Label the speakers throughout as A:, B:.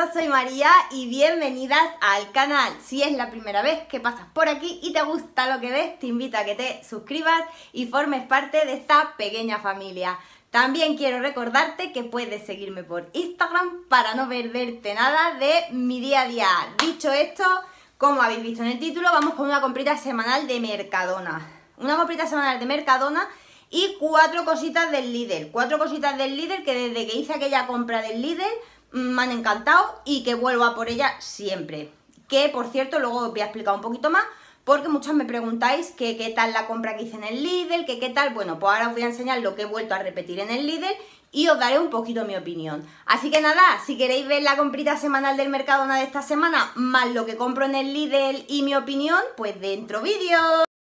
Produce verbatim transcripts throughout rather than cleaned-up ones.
A: yo soy María y bienvenidas al canal. Si es la primera vez que pasas por aquí y te gusta lo que ves, te invito a que te suscribas y formes parte de esta pequeña familia. También quiero recordarte que puedes seguirme por Instagram para no perderte nada de mi día a día. Dicho esto, como habéis visto en el título, vamos con una comprita semanal de Mercadona. Una comprita semanal de Mercadona y cuatro cositas del Lidl. Cuatro cositas del Lidl que desde que hice aquella compra del Lidl me han encantado y que vuelvo a por ella siempre. Que, por cierto, luego os voy a explicar un poquito más, porque muchas me preguntáis que qué tal la compra que hice en el Lidl, que qué tal. Bueno, pues ahora os voy a enseñar lo que he vuelto a repetir en el Lidl y os daré un poquito mi opinión. Así que nada, si queréis ver la comprita semanal del Mercadona de esta semana, más lo que compro en el Lidl y mi opinión, pues dentro vídeo.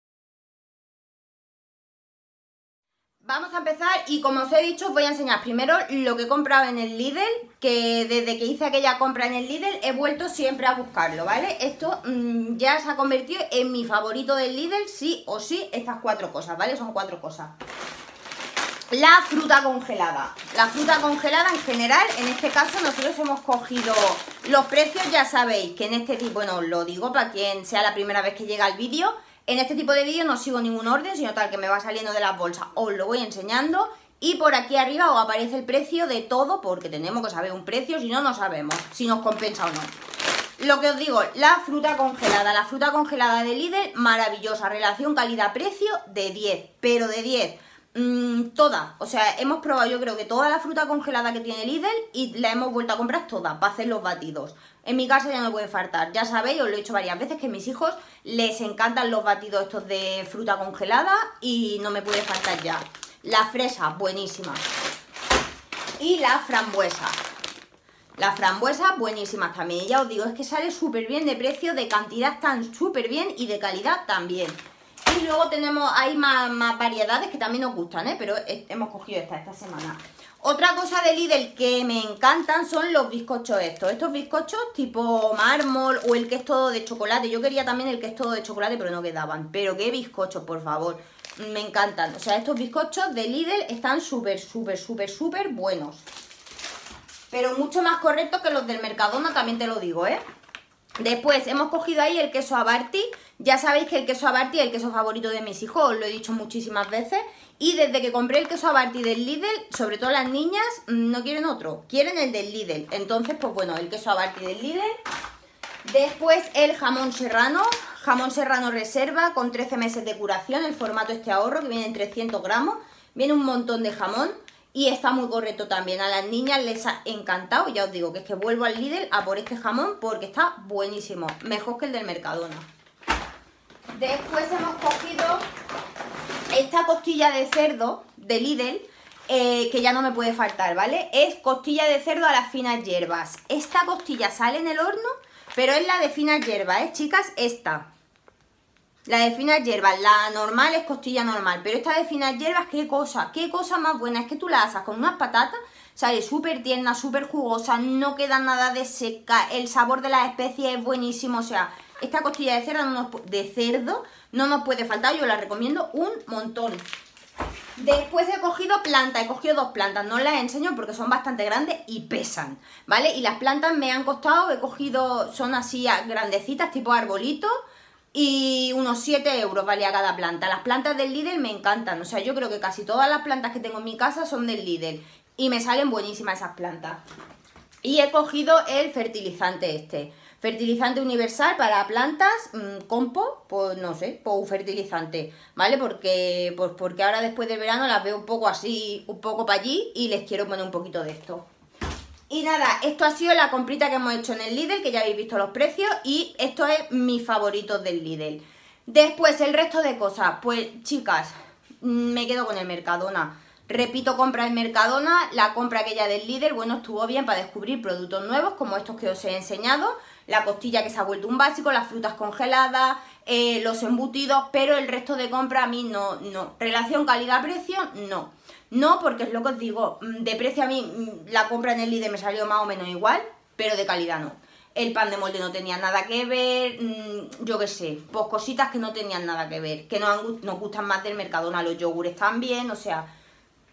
A: Vamos a empezar y como os he dicho os voy a enseñar primero lo que he comprado en el Lidl, que desde que hice aquella compra en el Lidl he vuelto siempre a buscarlo, ¿vale? Esto mmm, ya se ha convertido en mi favorito del Lidl, sí o sí, estas cuatro cosas, ¿vale? Son cuatro cosas. La fruta congelada. La fruta congelada en general, en este caso nosotros hemos cogido los precios, ya sabéis que en este tipo, bueno, os lo digo para quien sea la primera vez que llega al vídeo. En este tipo de vídeos no sigo ningún orden, sino tal que me va saliendo de las bolsas, os lo voy enseñando. Y por aquí arriba os aparece el precio de todo, porque tenemos que saber un precio, si no, no sabemos si nos compensa o no. Lo que os digo, la fruta congelada. La fruta congelada de Lidl, maravillosa. Relación calidad-precio de diez, pero de diez. Mmm, toda, o sea, hemos probado yo creo que toda la fruta congelada que tiene Lidl y la hemos vuelto a comprar toda para hacer los batidos. En mi casa ya no puede faltar, ya sabéis, os lo he dicho varias veces que a mis hijos les encantan los batidos estos de fruta congelada y no me puede faltar ya. La fresa, buenísima. Y la frambuesa. La frambuesa, buenísimas también. Y ya os digo, es que sale súper bien de precio, de cantidad están súper bien y de calidad también. Y luego tenemos, hay más, más variedades que también nos gustan, ¿eh? Pero hemos cogido esta esta semana. Otra cosa de Lidl que me encantan son los bizcochos estos. Estos bizcochos tipo mármol o el que es todo de chocolate. Yo quería también el que es todo de chocolate, pero no quedaban. Pero qué bizcochos, por favor. Me encantan. O sea, estos bizcochos de Lidl están súper, súper, súper, súper buenos. Pero mucho más correctos que los del Mercadona, también te lo digo, ¿eh? Después hemos cogido ahí el queso Abarty. Ya sabéis que el queso Abarty es el queso favorito de mis hijos, os lo he dicho muchísimas veces. Y desde que compré el queso Abarty del Lidl, sobre todo las niñas, no quieren otro, quieren el del Lidl. Entonces, pues bueno, el queso Abarty del Lidl. Después el jamón serrano, jamón serrano reserva con trece meses de curación, el formato este ahorro que viene en trescientos gramos. Viene un montón de jamón. Y está muy correcto también, a las niñas les ha encantado. Ya os digo que es que vuelvo al Lidl a por este jamón porque está buenísimo, mejor que el del Mercadona. Después hemos cogido esta costilla de cerdo de Lidl, eh, que ya no me puede faltar, ¿vale? Es costilla de cerdo a las finas hierbas. Esta costilla sale en el horno, pero es la de finas hierbas, ¿eh, chicas? Esta. La de finas hierbas, la normal es costilla normal, pero esta de finas hierbas, qué cosa, qué cosa más buena. Es que tú la asas con unas patatas, sale súper tierna, súper jugosa, no queda nada de seca, el sabor de las especies es buenísimo. O sea, esta costilla de cerdo no nos, de cerdo no nos puede faltar, yo la recomiendo un montón. Después he cogido plantas, he cogido dos plantas, no las enseño porque son bastante grandes y pesan, ¿vale? Y las plantas me han costado, he cogido, son así grandecitas, tipo arbolitos. Y unos siete euros valía cada planta. Las plantas del Lidl me encantan. O sea, yo creo que casi todas las plantas que tengo en mi casa son del Lidl. Y me salen buenísimas esas plantas. Y he cogido el fertilizante este. Fertilizante universal para plantas, mmm, compost, pues no sé, pues un fertilizante, ¿vale? Porque, pues porque ahora después del verano las veo un poco así, un poco para allí y les quiero poner un poquito de esto. Y nada, esto ha sido la comprita que hemos hecho en el Lidl, que ya habéis visto los precios, y esto es mis favoritos del Lidl. Después, el resto de cosas, pues chicas, me quedo con el Mercadona. Repito, compra en Mercadona, la compra aquella del Lidl, bueno, estuvo bien para descubrir productos nuevos, como estos que os he enseñado. La costilla que se ha vuelto un básico, las frutas congeladas, eh, los embutidos, pero el resto de compra a mí no, no. Relación calidad-precio, no. No, porque es lo que os digo, de precio a mí la compra en el Lidl me salió más o menos igual, pero de calidad no. El pan de molde no tenía nada que ver, yo qué sé, pues cositas que no tenían nada que ver, que nos, nos gustan más del Mercadona, los yogures también, o sea,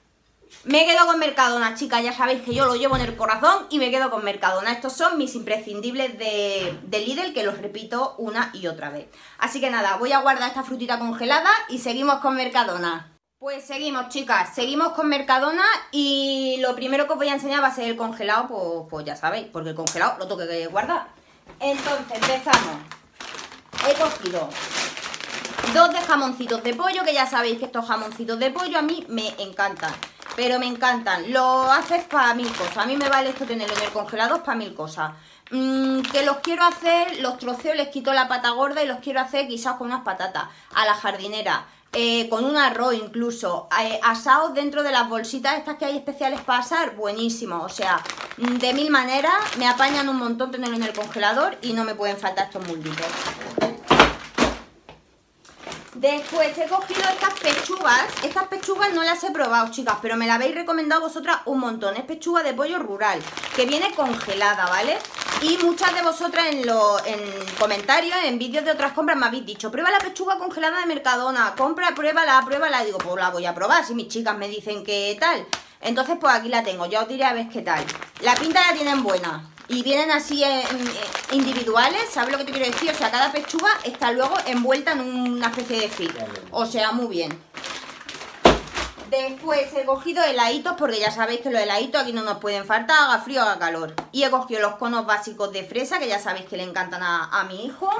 A: Me quedo con Mercadona, chicas, ya sabéis que yo lo llevo en el corazón y me quedo con Mercadona. Estos son mis imprescindibles de, de Lidl, que los repito una y otra vez. Así que nada, voy a guardar esta frutita congelada y seguimos con Mercadona. Pues seguimos, chicas, seguimos con Mercadona y lo primero que os voy a enseñar va a ser el congelado, pues, pues ya sabéis, porque el congelado lo tengo que guardar. Entonces, empezamos. He cogido dos de jamoncitos de pollo, que ya sabéis que estos jamoncitos de pollo a mí me encantan. Pero me encantan, lo haces para mil cosas. A mí me vale esto tenerlo en el congelador para mil cosas. Mm, que los quiero hacer, los troceo, les quito la pata gorda y los quiero hacer guisados con unas patatas a la jardinera, eh, con un arroz incluso, eh, asados dentro de las bolsitas estas que hay especiales para asar, buenísimo. O sea, de mil maneras, me apañan un montón tenerlo en el congelador y no me pueden faltar estos multitos. Después he cogido estas pechugas. Estas pechugas no las he probado, chicas, pero me las habéis recomendado vosotras un montón. Es pechuga de pollo rural, que viene congelada, ¿vale? Y muchas de vosotras en, lo, en comentarios, en vídeos de otras compras me habéis dicho: prueba la pechuga congelada de Mercadona, compra, pruébala, pruébala. Y digo, pues la voy a probar, si mis chicas me dicen que tal. Entonces pues aquí la tengo, ya os diré a ver qué tal. La pinta la tienen buena. Y vienen así eh, individuales, ¿sabes lo que te quiero decir? O sea, cada pechuga está luego envuelta en una especie de film. O sea, muy bien. Después he cogido heladitos, porque ya sabéis que los heladitos aquí no nos pueden faltar, haga frío, haga calor. Y he cogido los conos básicos de fresa, que ya sabéis que le encantan a, a mi hijo.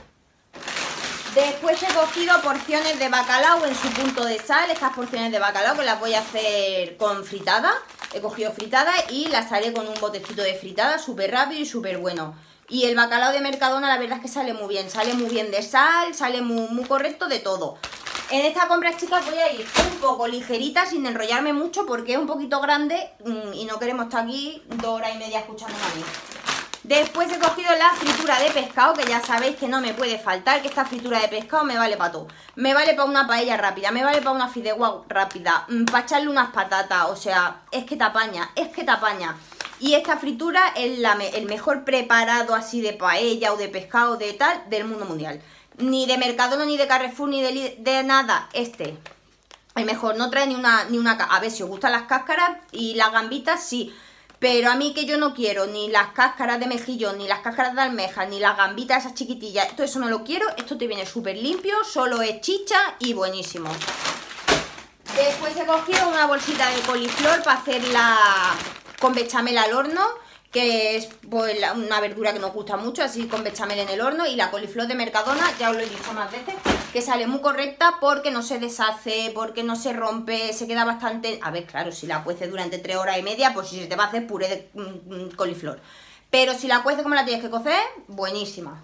A: Después he cogido porciones de bacalao en su punto de sal. Estas porciones de bacalao que las voy a hacer con fritada. He cogido fritada y las haré con un botecito de fritada súper rápido y súper bueno. Y el bacalao de Mercadona la verdad es que sale muy bien. Sale muy bien de sal, sale muy, muy correcto de todo. En esta compra, chicas, voy a ir un poco ligerita sin enrollarme mucho porque es un poquito grande y no queremos estar aquí dos horas y media escuchando a mí. Después he cogido la fritura de pescado, que ya sabéis que no me puede faltar, que esta fritura de pescado me vale para todo. Me vale para una paella rápida, me vale para una fideuá rápida, para echarle unas patatas, o sea, es que te apaña, es que te apaña. Y esta fritura es la, el mejor preparado así de paella o de pescado de tal del mundo mundial. Ni de Mercadona, ni de Carrefour, ni de, de nada, este. El mejor, no trae ni una, ni una... A ver, si os gustan las cáscaras y las gambitas, sí. Pero a mí que yo no quiero ni las cáscaras de mejillón, ni las cáscaras de almejas, ni las gambitas esas chiquitillas, todo eso no lo quiero. Esto te viene súper limpio, solo es chicha y buenísimo. Después he cogido una bolsita de coliflor para hacerla con bechamel al horno, que es pues, una verdura que nos gusta mucho, así con bechamel en el horno. Y la coliflor de Mercadona, ya os lo he dicho más veces, que sale muy correcta porque no se deshace, porque no se rompe, se queda bastante... A ver, claro, si la cueces durante tres horas y media, pues si se te va a hacer puré de mm, coliflor. Pero si la cueces como la tienes que cocer, buenísima.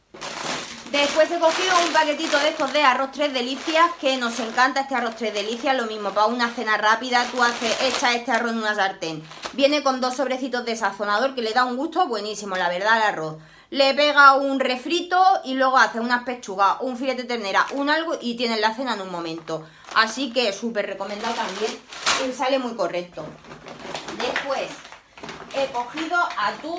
A: Después he cogido un paquetito de estos de arroz tres delicias, que nos encanta este arroz tres delicias. Lo mismo, para una cena rápida, tú haces, echas este arroz en una sartén. Viene con dos sobrecitos de sazonador que le da un gusto buenísimo, la verdad, al arroz. Le pega un refrito y luego hace unas pechugas, un filete de ternera, un algo y tienes la cena en un momento. Así que súper recomendado también y sale muy correcto. Después he cogido atún,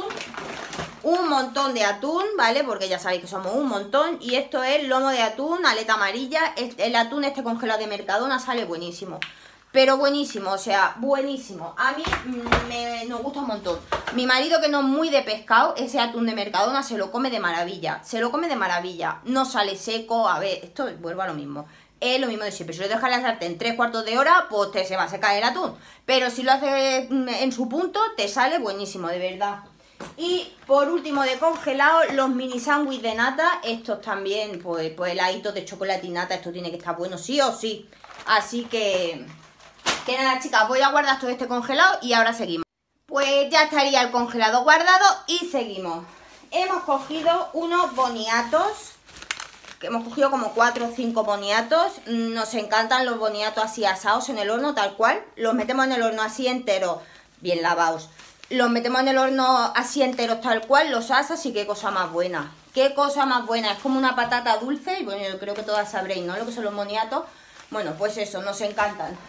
A: un montón de atún, ¿vale? Porque ya sabéis que somos un montón. Y esto es lomo de atún, aleta amarilla. El atún este congelado de Mercadona sale buenísimo. Pero buenísimo, o sea, buenísimo. A mí me, nos gusta un montón. Mi marido, que no es muy de pescado, ese atún de Mercadona se lo come de maravilla. Se lo come de maravilla. No sale seco. A ver, esto vuelvo a lo mismo. Es lo mismo de siempre. Si lo dejas en la sartén tres cuartos de hora, pues te se va a secar el atún. Pero si lo haces en su punto, te sale buenísimo, de verdad. Y por último, de congelado, los mini sándwiches de nata. Estos también, pues, pues heladitos de chocolate y nata. Esto tiene que estar bueno sí o sí. Así que... Que nada, chicas, voy a guardar todo este congelado y ahora seguimos. Pues ya estaría el congelado guardado y seguimos. Hemos cogido unos boniatos, que hemos cogido como cuatro o cinco boniatos. Nos encantan los boniatos así asados en el horno, tal cual. Los metemos en el horno así enteros, bien lavados. Los metemos en el horno así enteros, tal cual, los asas y qué cosa más buena. Qué cosa más buena, es como una patata dulce. Y bueno, yo creo que todas sabréis, ¿no? Lo que son los boniatos. Bueno, pues eso, nos encantan.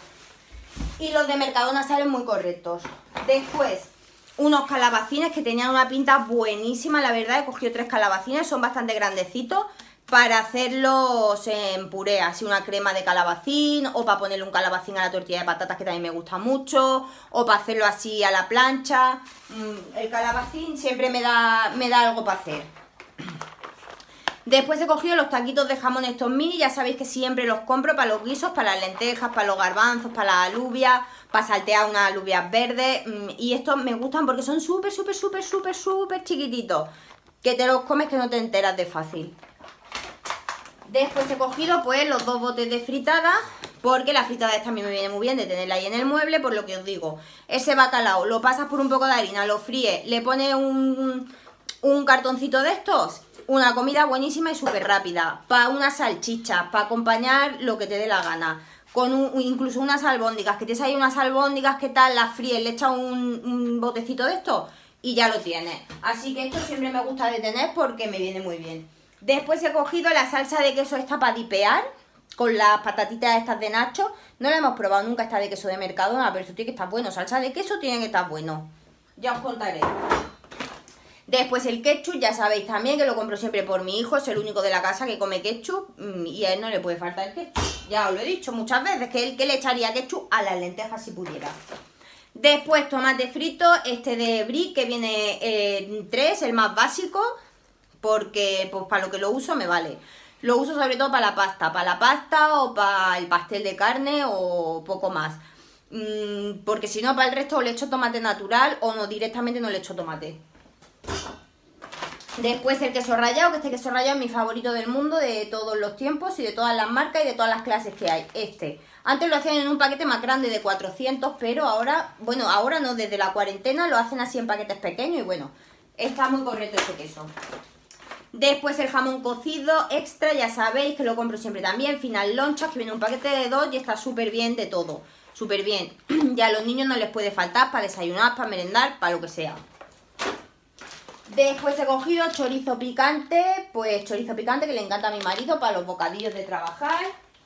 A: Y los de Mercadona salen muy correctos. Después, unos calabacines que tenían una pinta buenísima, la verdad. He cogido tres calabacines, son bastante grandecitos. para hacerlos en puré, así una crema de calabacín, o para ponerle un calabacín a la tortilla de patatas, que también me gusta mucho, o para hacerlo así a la plancha. El calabacín siempre me da, me da algo para hacer. Después he cogido los taquitos de jamón estos mini, ya sabéis que siempre los compro para los guisos, para las lentejas, para los garbanzos, para las alubias, para saltear unas alubias verdes. Y estos me gustan porque son súper, súper, súper, súper, súper chiquititos, que te los comes que no te enteras de fácil. Después he cogido pues los dos botes de fritada, porque la fritada esta a mí me viene muy bien de tenerla ahí en el mueble, por lo que os digo. Ese bacalao lo pasas por un poco de harina, lo fríes, le pones un, un cartoncito de estos, una comida buenísima y súper rápida. Para unas salchichas, para acompañar lo que te dé la gana. Con un, incluso unas albóndigas, que tienes ahí unas albóndigas, que tal, las fríes, le echas un, un botecito de estos y ya lo tienes. Así que esto siempre me gusta de tener porque me viene muy bien. Después he cogido la salsa de queso esta para dipear, con las patatitas estas de Nacho. No la hemos probado nunca esta de queso de Mercadona, pero esto tiene que estar bueno. Salsa de queso tiene que estar bueno. Ya os contaré. Después el ketchup, ya sabéis también que lo compro siempre por mi hijo. Es el único de la casa que come ketchup y a él no le puede faltar el ketchup. Ya os lo he dicho muchas veces, que él que le echaría ketchup a las lentejas si pudiera. Después tomate frito, este de Brick, que viene en tres, el más básico, porque pues para lo que lo uso me vale. Lo uso sobre todo para la pasta, para la pasta o para el pastel de carne o poco más. Mm, porque si no, para el resto o le echo tomate natural o no, directamente no le echo tomate. Después el queso rallado, que este queso rallado es mi favorito del mundo, de todos los tiempos y de todas las marcas y de todas las clases que hay. Este. Antes lo hacían en un paquete más grande de cuatrocientos, pero ahora, bueno, ahora no, desde la cuarentena lo hacen así en paquetes pequeños y bueno, está muy correcto este queso. Después el jamón cocido extra, ya sabéis que lo compro siempre también, Final Lonchas, que viene un paquete de dos y está súper bien de todo, súper bien. Ya a los niños no les puede faltar para desayunar, para merendar, para lo que sea. Después he cogido chorizo picante, pues chorizo picante que le encanta a mi marido para los bocadillos de trabajar.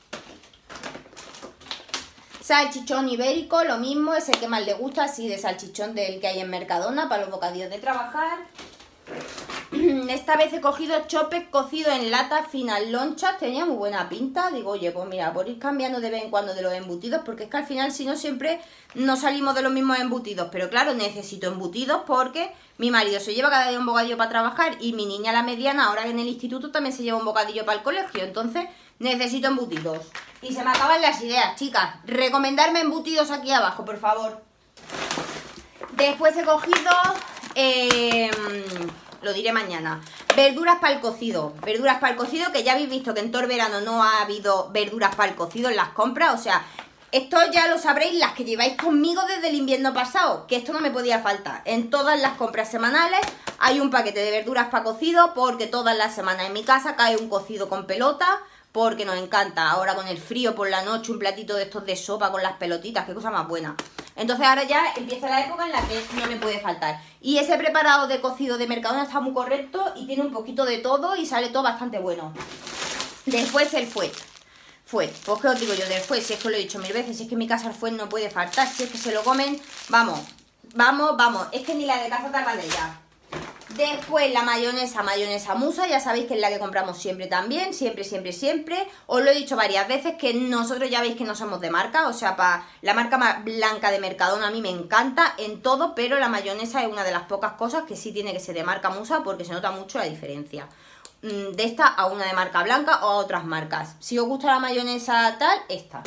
A: Salchichón ibérico, lo mismo, es el que más le gusta, así de salchichón del que hay en Mercadona para los bocadillos de trabajar. Esta vez he cogido chope cocido en lata Final Lonchas, tenía muy buena pinta. Digo, oye, pues mira, por ir cambiando de vez en cuando de los embutidos, porque es que al final si no siempre no salimos de los mismos embutidos. Pero claro, necesito embutidos porque mi marido se lleva cada día un bocadillo para trabajar y mi niña, la mediana, ahora que en el instituto también se lleva un bocadillo para el colegio. Entonces necesito embutidos. Y se me acaban las ideas, chicas. Recomendarme embutidos aquí abajo, por favor. Después he cogido... Eh, lo diré mañana. Verduras para el cocido. Verduras para el cocido, que ya habéis visto que en todo el verano no ha habido verduras para el cocido en las compras. O sea, esto ya lo sabréis las que lleváis conmigo desde el invierno pasado, que esto no me podía faltar. En todas las compras semanales hay un paquete de verduras para cocido, porque todas las semanas en mi casa cae un cocido con pelota, porque nos encanta. Ahora con el frío por la noche, un platito de estos de sopa con las pelotitas, qué cosa más buena. Entonces ahora ya empieza la época en la que no me puede faltar. Y ese preparado de cocido de Mercadona está muy correcto y tiene un poquito de todo y sale todo bastante bueno. Después el fuet. Fuet, pues qué os digo yo del fuet, si es que lo he dicho mil veces, si es que en mi casa el fuet no puede faltar, si es que se lo comen, vamos, vamos, vamos, es que ni la de casa tarda de ella. Después la mayonesa, mayonesa musa, ya sabéis que es la que compramos siempre también, siempre, siempre, siempre. Os lo he dicho varias veces que nosotros ya veis que no somos de marca, o sea, para la marca más blanca de Mercadona a mí me encanta en todo, pero la mayonesa es una de las pocas cosas que sí tiene que ser de marca musa porque se nota mucho la diferencia de esta a una de marca blanca o a otras marcas. Si os gusta la mayonesa tal, esta.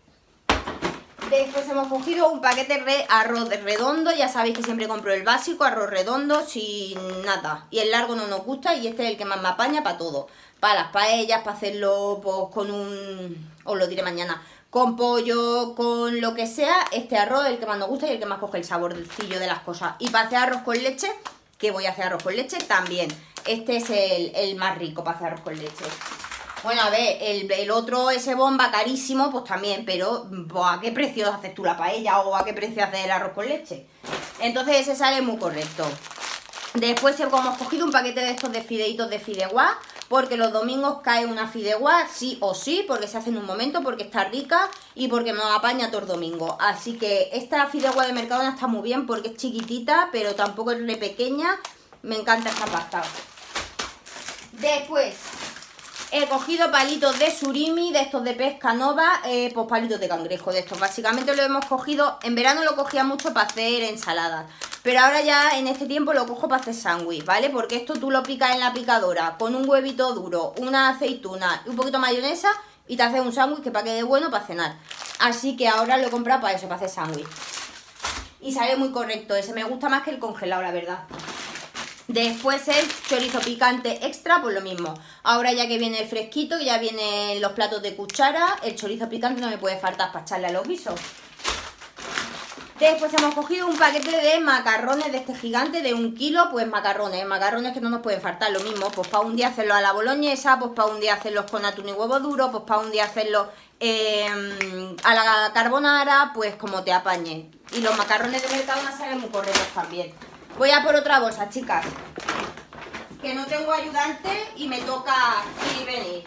A: Después hemos cogido un paquete de arroz redondo, ya sabéis que siempre compro el básico, arroz redondo, sin nada. Y el largo no nos gusta y este es el que más me apaña para todo. Para las paellas, para hacerlo pues, con un... os lo diré mañana. Con pollo, con lo que sea, este arroz es el que más nos gusta y el que más coge el saborcillo de las cosas. Y para hacer arroz con leche, que voy a hacer arroz con leche también. Este es el, el más rico para hacer arroz con leche. Bueno, a ver, el, el otro, ese bomba carísimo, pues también, pero pues, ¿a qué precio haces tú la paella o a qué precio haces el arroz con leche? Entonces ese sale muy correcto. Después hemos cogido un paquete de estos de fideitos de fideuá, porque los domingos cae una fideuá, sí o sí, porque se hace en un momento, porque está rica y porque nos apaña todo el domingo. Así que esta fideuá de Mercadona está muy bien porque es chiquitita, pero tampoco es re pequeña. Me encanta esta pasta. Después... He cogido palitos de surimi, de estos de pesca nova, eh, pues palitos de cangrejo de estos. Básicamente lo hemos cogido, en verano lo cogía mucho para hacer ensaladas. Pero ahora ya en este tiempo lo cojo para hacer sándwich, ¿vale? Porque esto tú lo picas en la picadora con un huevito duro, una aceituna y un poquito de mayonesa y te haces un sándwich que para que dé bueno para cenar. Así que ahora lo he comprado para eso, para hacer sándwich. Y sale muy correcto, ese me gusta más que el congelado, la verdad. Después el chorizo picante extra, pues lo mismo. Ahora ya que viene el fresquito, ya vienen los platos de cuchara, el chorizo picante no me puede faltar para echarle a los guisos. Después hemos cogido un paquete de macarrones de este gigante de un kilo, pues macarrones, macarrones que no nos pueden faltar, lo mismo, pues para un día hacerlos a la boloñesa, pues para un día hacerlos con atún y huevo duro, pues para un día hacerlos eh, a la carbonara, pues como te apañes. Y los macarrones de mercado me salen muy correctos también. Voy a por otra bolsa, chicas, que no tengo ayudante y me toca ir y venir.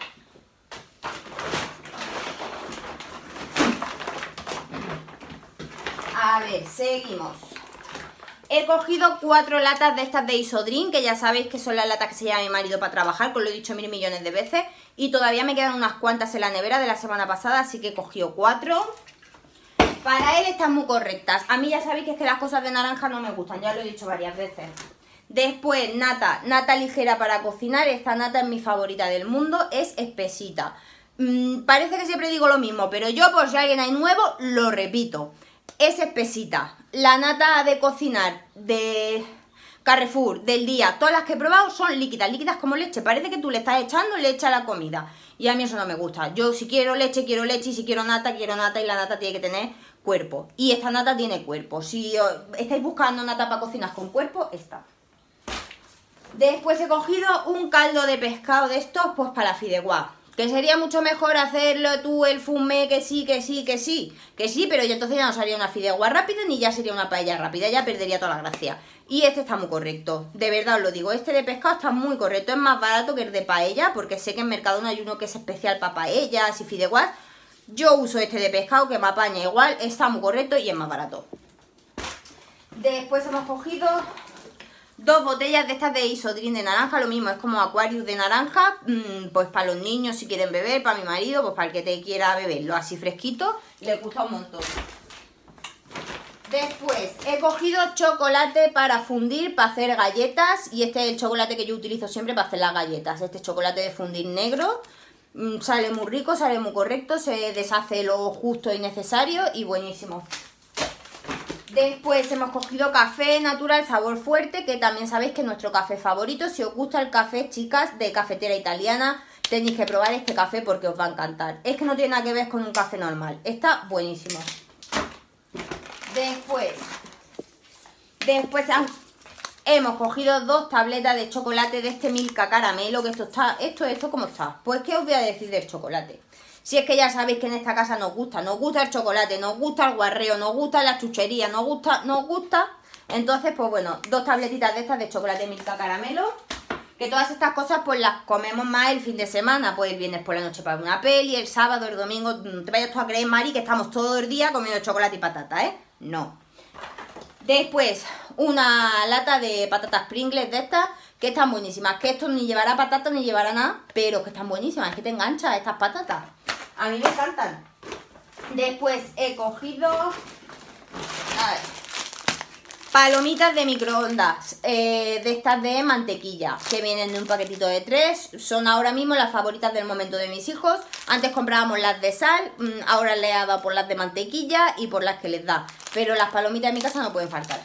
A: A ver, seguimos. He cogido cuatro latas de estas de Isodrin, que ya sabéis que son las latas que se lleva mi marido para trabajar, que os lo he dicho mil millones de veces. Y todavía me quedan unas cuantas en la nevera de la semana pasada, así que he cogido cuatro. Para él están muy correctas. A mí ya sabéis que es que las cosas de naranja no me gustan, ya lo he dicho varias veces. Después, nata, nata ligera para cocinar. Esta nata es mi favorita del mundo, es espesita. Mm, parece que siempre digo lo mismo, pero yo por si alguien hay nuevo, lo repito. Es espesita. La nata de cocinar de Carrefour del día, todas las que he probado son líquidas, líquidas como leche. Parece que tú le estás echando leche a la comida. Y a mí eso no me gusta. Yo si quiero leche, quiero leche, y si quiero nata, quiero nata, y la nata tiene que tener cuerpo. Y esta nata tiene cuerpo. Si estáis buscando nata para cocinar con cuerpo, esta. Después he cogido un caldo de pescado de estos, pues para la fideuá. Que sería mucho mejor hacerlo tú el fumé, que sí, que sí, que sí. Que sí, pero ya entonces ya no sería una fideuá rápida ni ya sería una paella rápida. Ya perdería toda la gracia. Y este está muy correcto. De verdad os lo digo. Este de pescado está muy correcto. Es más barato que el de paella, porque sé que en Mercadona hay uno que es especial para paellas y fideuás. Yo uso este de pescado que me apaña igual. Está muy correcto y es más barato. Después hemos cogido dos botellas de estas de Isodrin de naranja, lo mismo, es como Aquarius de naranja, mmm, pues para los niños si quieren beber, para mi marido, pues para el que te quiera beberlo así fresquito, le gusta un montón. Después he cogido chocolate para fundir, para hacer galletas, y este es el chocolate que yo utilizo siempre para hacer las galletas, este chocolate de fundir negro, mmm, sale muy rico, sale muy correcto, se deshace lo justo y necesario y buenísimo. Después hemos cogido café natural sabor fuerte, que también sabéis que es nuestro café favorito. Si os gusta el café, chicas, de cafetera italiana, tenéis que probar este café porque os va a encantar. Es que no tiene nada que ver con un café normal, está buenísimo. Después, después hemos cogido dos tabletas de chocolate de este Milka caramelo, que esto está, esto, esto, ¿cómo está? Pues ¿qué os voy a decir del chocolate? Si es que ya sabéis que en esta casa nos gusta, nos gusta el chocolate, nos gusta el guarreo, nos gusta la chuchería, nos gusta, nos gusta. Entonces, pues bueno, dos tabletitas de estas de chocolate Milka caramelo. Que todas estas cosas pues las comemos más el fin de semana. Pues el viernes por la noche para una peli, el sábado, el domingo. Te vayas tú a creer, Mari, que estamos todo el día comiendo chocolate y patata, ¿eh? No. Después, una lata de patatas Pringles de estas, que están buenísimas. Que esto ni llevará patata ni llevará nada, pero que están buenísimas. Es que te enganchas estas patatas. A mí me encantan. Después he cogido a ver, palomitas de microondas, eh, de estas de mantequilla, que vienen de un paquetito de tres. Son ahora mismo las favoritas del momento de mis hijos. Antes comprábamos las de sal, ahora le he dado por las de mantequilla y por las que les da. Pero las palomitas de mi casa no pueden faltar.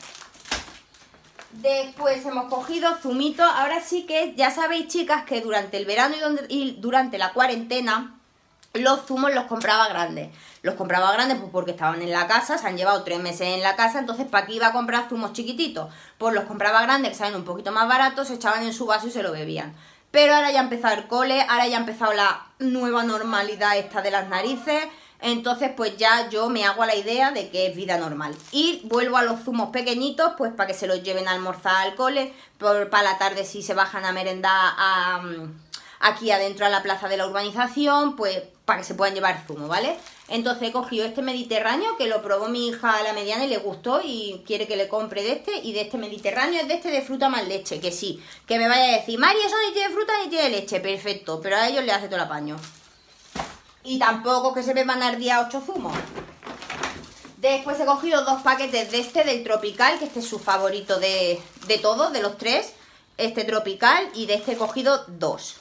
A: Después hemos cogido zumitos. Ahora sí que ya sabéis, chicas, que durante el verano y, donde, y durante la cuarentena los zumos los compraba grandes. Los compraba grandes pues porque estaban en la casa, se han llevado tres meses en la casa, entonces ¿para qué iba a comprar zumos chiquititos? Pues los compraba grandes, que salen un poquito más baratos, se echaban en su vaso y se lo bebían. Pero ahora ya ha empezado el cole, ahora ya ha empezado la nueva normalidad esta de las narices, entonces pues ya yo me hago a la idea de que es vida normal. Y vuelvo a los zumos pequeñitos, pues para que se los lleven a almorzar al cole, por, para la tarde si se bajan a merendar a... aquí adentro a la plaza de la urbanización, pues para que se puedan llevar zumo, ¿vale? Entonces he cogido este mediterráneo, que lo probó mi hija a la mediana y le gustó y quiere que le compre de este. Y de este mediterráneo es de este de fruta más leche, que sí, que me vaya a decir, Mari, eso ni tiene fruta ni tiene leche, perfecto, pero a ellos le hace todo el apaño. Y tampoco que se me van a ardía ocho zumos. Después he cogido dos paquetes de este, del tropical, que este es su favorito de, de todos, de los tres. Este tropical, y de este he cogido dos.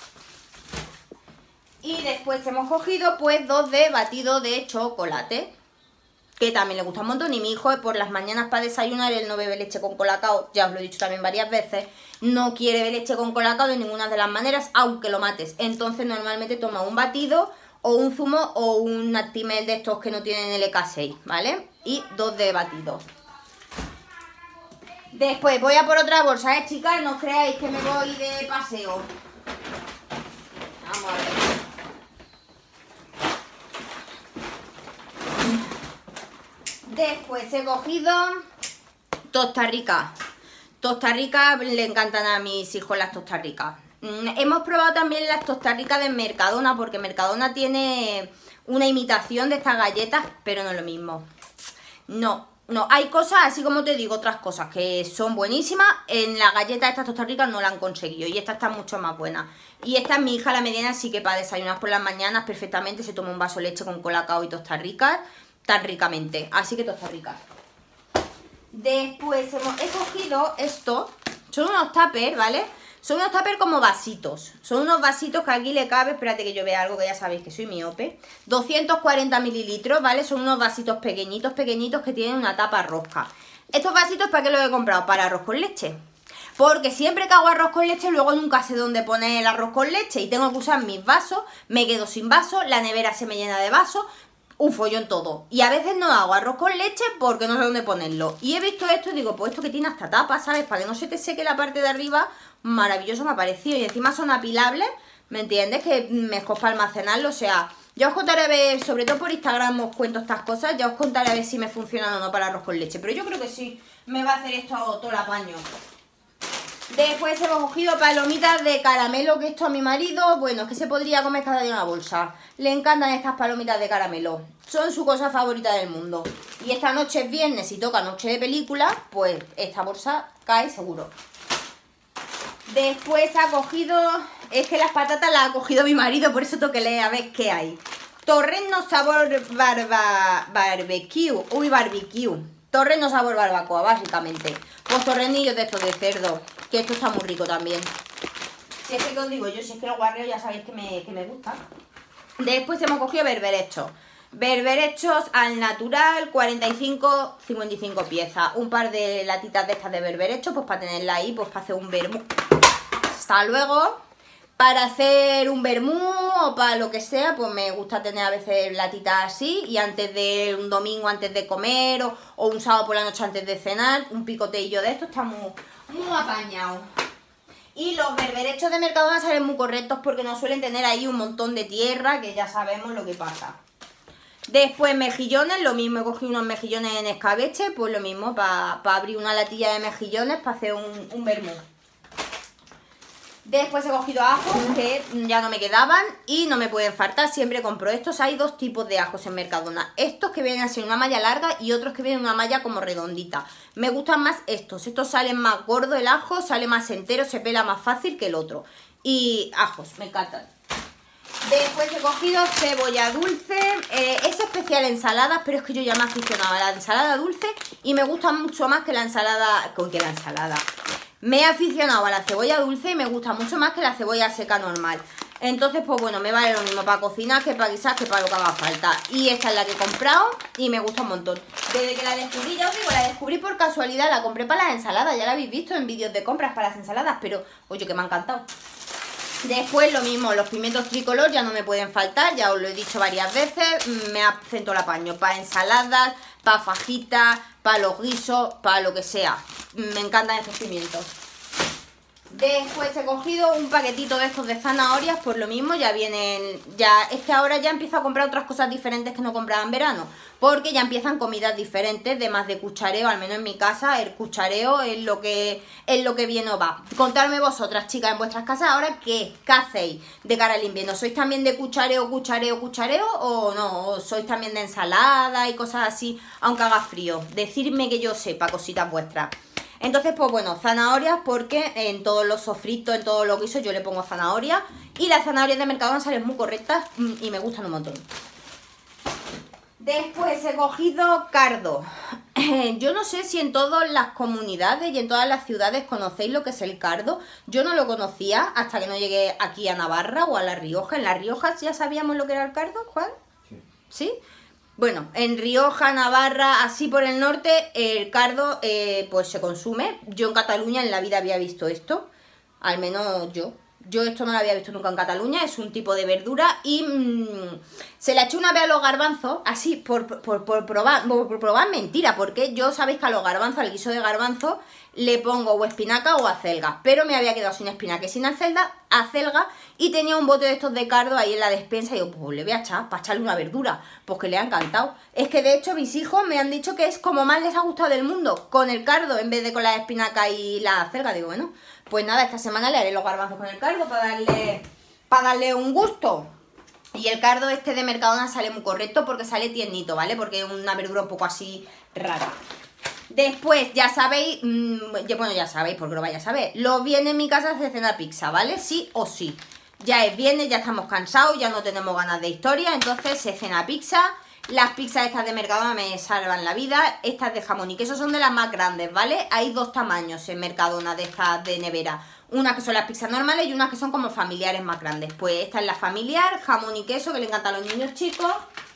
A: Y después hemos cogido pues dos de batido de chocolate, que también le gusta un montón. Y mi hijo por las mañanas para desayunar, él no bebe leche con colacao, ya os lo he dicho también varias veces. No quiere beber leche con colacao de ninguna de las maneras, aunque lo mates. Entonces normalmente toma un batido o un zumo o un Actimel de estos que no tienen el E K seis, ¿vale? Y dos de batido. Después voy a por otra bolsa, ¿eh, chicas? No os creáis que me voy de paseo. Vamos a ver. Después he cogido Tosta Rica. Tosta Rica, le encantan a mis hijos las Tosta Ricas. Hemos probado también las Tosta Ricas de Mercadona, porque Mercadona tiene una imitación de estas galletas, pero no es lo mismo. No, no, hay cosas, así como te digo, otras cosas que son buenísimas. En las galletas estas Tosta Ricas no la han conseguido y esta está mucho más buena. Y esta es mi hija, la mediana, sí que para desayunar por las mañanas perfectamente se toma un vaso de leche con colacao y Tosta Ricas tan ricamente, así que Tosta Ricas. Después hemos, he cogido esto, son unos tuppers, ¿vale? Son unos tuppers como vasitos, son unos vasitos que aquí le cabe, espérate que yo vea algo que ya sabéis que soy miope, doscientos cuarenta mililitros, ¿vale? Son unos vasitos pequeñitos, pequeñitos que tienen una tapa rosca. Estos vasitos, ¿para qué los he comprado? Para arroz con leche. Porque siempre que hago arroz con leche, luego nunca sé dónde poner el arroz con leche y tengo que usar mis vasos, me quedo sin vasos, la nevera se me llena de vasos. Un follón todo. Y a veces no hago arroz con leche porque no sé dónde ponerlo. Y he visto esto y digo, pues esto que tiene hasta tapa, ¿sabes? Para que no se te seque la parte de arriba. Maravilloso me ha parecido. Y encima son apilables, ¿me entiendes? Que mejor para almacenarlo. O sea, ya os contaré a ver, sobre todo por Instagram os cuento estas cosas. Ya os contaré a ver si me funcionan o no para arroz con leche. Pero yo creo que sí, me va a hacer esto todo el apaño. Después hemos cogido palomitas de caramelo, que esto a mi marido, bueno, es que se podría comer cada día una bolsa. Le encantan estas palomitas de caramelo, son su cosa favorita del mundo. Y esta noche es viernes y toca noche de película, pues esta bolsa cae seguro. Después ha cogido, es que las patatas las ha cogido mi marido, por eso tengo que leer a ver qué hay. Torreno sabor barba, barbecue, uy barbecue. Torreno sabor barbacoa, básicamente. Pues torrenillos de estos de cerdo, que esto está muy rico también. Si es que os digo yo, si es que los guarreos ya sabéis que me, que me gustan. Después hemos cogido berberechos. Berberechos al natural, cuarenta y cinco, cincuenta y cinco piezas. Un par de latitas de estas de berberechos, pues para tenerla ahí, pues para hacer un vermú. Hasta luego. Para hacer un vermú o para lo que sea, pues me gusta tener a veces latitas así. Y antes de un domingo, antes de comer, o, o un sábado por la noche antes de cenar, un picoteillo de esto está muy, muy apañado. Y los berberechos de Mercadona salen muy correctos porque no suelen tener ahí un montón de tierra, que ya sabemos lo que pasa. Después mejillones, lo mismo, he cogido unos mejillones en escabeche, pues lo mismo, para pa abrir una latilla de mejillones para hacer un, un vermú. Después he cogido ajos que ya no me quedaban y no me pueden faltar, siempre compro estos. Hay dos tipos de ajos en Mercadona, estos que vienen así en una malla larga y otros que vienen en una malla como redondita. Me gustan más estos, estos salen más gordo el ajo, sale más entero, se pela más fácil que el otro. Y ajos, me encantan. Después he cogido cebolla dulce, eh, es especial ensaladas, pero es que yo ya me aficionaba a la ensalada dulce y me gusta mucho más que la ensalada, con que la ensalada. Me he aficionado a la cebolla dulce y me gusta mucho más que la cebolla seca normal. Entonces, pues bueno, me vale lo mismo para cocinar que para guisar, que para lo que haga falta. Y esta es la que he comprado y me gusta un montón. Desde que la descubrí, ya os digo, la descubrí por casualidad, la compré para las ensaladas. Ya la habéis visto en vídeos de compras para las ensaladas, pero oye, que me ha encantado. Después lo mismo, los pimientos tricolor ya no me pueden faltar, ya os lo he dicho varias veces, me hacen todo el apaño, para ensaladas, para fajitas, para los guisos, para lo que sea. Me encantan estos pimientos. Después he cogido un paquetito de estos de zanahorias, por lo mismo, ya vienen, ya, es que ahora ya empiezo a comprar otras cosas diferentes que no compraba en verano, porque ya empiezan comidas diferentes, de más de cuchareo, al menos en mi casa, el cuchareo es lo que, es lo que bien os va. Contadme vosotras, chicas, en vuestras casas ahora, ¿qué, qué hacéis de cara al invierno? ¿Sois también de cuchareo, cuchareo, cuchareo o no? ¿O sois también de ensalada y cosas así, aunque haga frío? Decidme que yo sepa cositas vuestras. Entonces, pues bueno, zanahorias, porque en todos los sofritos, en todo lo que hizo, yo le pongo zanahoria. Y las zanahorias de Mercadona salen muy correctas y me gustan un montón. Después he cogido cardo. Yo no sé si en todas las comunidades y en todas las ciudades conocéis lo que es el cardo. Yo no lo conocía hasta que no llegué aquí a Navarra o a La Rioja. ¿En La Rioja ya sabíamos lo que era el cardo, Juan? Sí. ¿Sí? Bueno, en Rioja, Navarra, así por el norte, el cardo eh, pues se consume. Yo en Cataluña en la vida había visto esto, al menos yo. Yo esto no lo había visto nunca en Cataluña, es un tipo de verdura y mmm, se la eché una vez a los garbanzos, así, por, por, por, probar, por, por probar mentira, porque yo sabéis que a los garbanzos, al guiso de garbanzos, le pongo o espinaca o acelga, pero me había quedado sin espinaca y sin acelga, acelga y tenía un bote de estos de cardo ahí en la despensa y digo, pues le voy a echar, para echarle una verdura, pues que le ha encantado. Es que de hecho mis hijos me han dicho que es como más les ha gustado del mundo, con el cardo en vez de con la espinaca y la acelga. Digo, bueno, pues nada, esta semana le haré los garbanzos con el cardo para darle, para darle un gusto. Y el cardo este de Mercadona sale muy correcto porque sale tiernito, ¿vale? Porque es una verdura un poco así rara. Después, ya sabéis, mmm, bueno, ya sabéis, porque lo vais a saber, los viernes en mi casa se cena pizza, ¿vale? Sí o sí. Ya es viernes, ya estamos cansados, ya no tenemos ganas de historia, entonces se cena pizza. Las pizzas estas de Mercadona me salvan la vida. Estas de jamón y queso son de las más grandes, ¿vale? Hay dos tamaños en Mercadona de estas de nevera. Unas que son las pizzas normales y unas que son como familiares más grandes. Pues esta es la familiar, jamón y queso, que le encanta a los niños chicos.